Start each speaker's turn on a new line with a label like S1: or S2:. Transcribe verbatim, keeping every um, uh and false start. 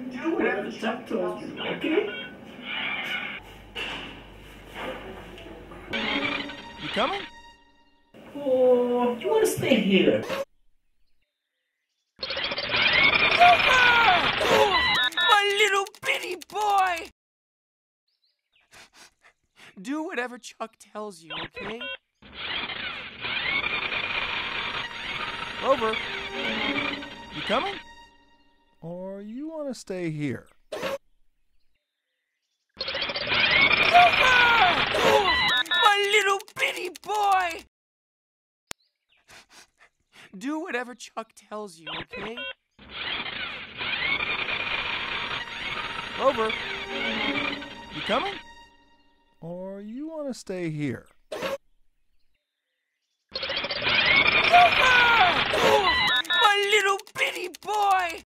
S1: Do whatever Chuck tells you, okay?
S2: You coming?
S1: Or do you want to stay here?
S2: My little bitty boy! Do whatever Chuck tells you, okay? Rover, you coming? Or you want to stay here? My little bitty boy! Do whatever Chuck tells you, okay? Rover, you coming? Or you want to stay here? My little bitty boy!